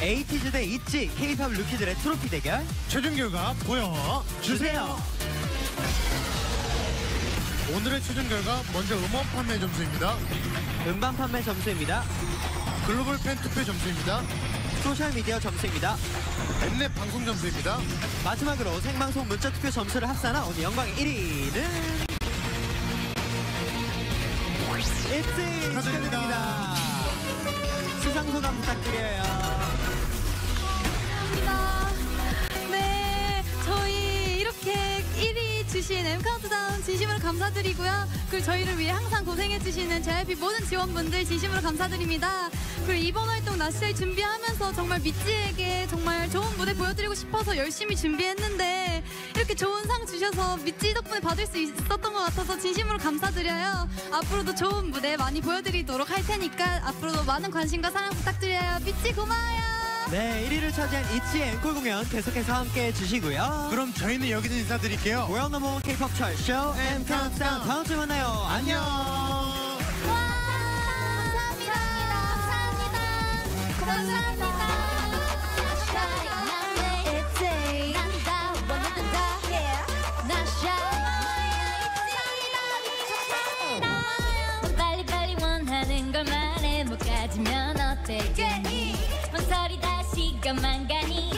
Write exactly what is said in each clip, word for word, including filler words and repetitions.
에이티즈 대 있지 K-팝 루키들의 트로피 대결. 최종 결과 보여주세요. 오늘의 최종 결과 먼저 음원 판매 점수입니다. 음반 판매 점수입니다. 글로벌 팬 투표 점수입니다. 소셜미디어 점수입니다. 엠넷 방송 점수입니다. 마지막으로 생방송 문자 투표 점수를 합산한 오늘 영광의 일 위는 있지 축하드립니다. 수상 소감 부탁드려요. 감사합니다. 네, 저희 이렇게 일 위 주신 엠 카운트다운 진심으로 감사드리고요. 그리고 저희를 위해 항상 고생해주시는 제이아이피 모든 지원분들 진심으로 감사드립니다. 그리고 이번 활동 나시아이 준비하면서 정말 미찌에게 정말 좋은 무대 보여드리고 싶어서 열심히 준비했는데 이렇게 좋은 상 주셔서 미찌 덕분에 받을 수 있었던 것 같아서 진심으로 감사드려요. 앞으로도 좋은 무대 많이 보여드리도록 할 테니까 앞으로도 많은 관심과 사랑 부탁드려요. 미찌 고마워요. 네, 일 위를 차지한 있지의 앵콜 공연 계속해서 함께 해주시고요. 그럼 저희는 여기서 인사드릴게요. 월드 넘버원 K-팝 차트 쇼 엠 카운트다운 다음 주에 만나요. 안녕. 감사합니다. 감사합니다. 감사합니다. 빨리빨리 원하는 걸 말해 못 가지면 어때 망설이 다시 가만 가니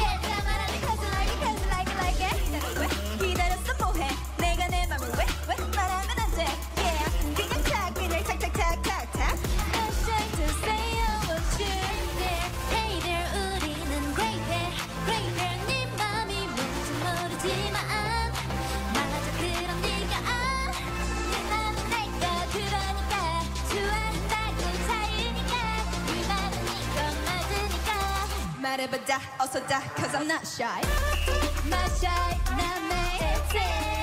기다렸어 뭐해 내가 내 맘을 왜 왜 말하면 안 돼 yeah 그냥 착 그냥 탁탁탁탁탁 I'm trying to say I want you there Hey there 우리는 great there great there 네 맘이 뭔지 모르지만 맞아 그럼 네가 내 맘은 내가 그러니까 좋아한다고 차이니까 네 맘은 네가 맞으니까 말해보자 어서 다 cause I'm not shy Not shy not mad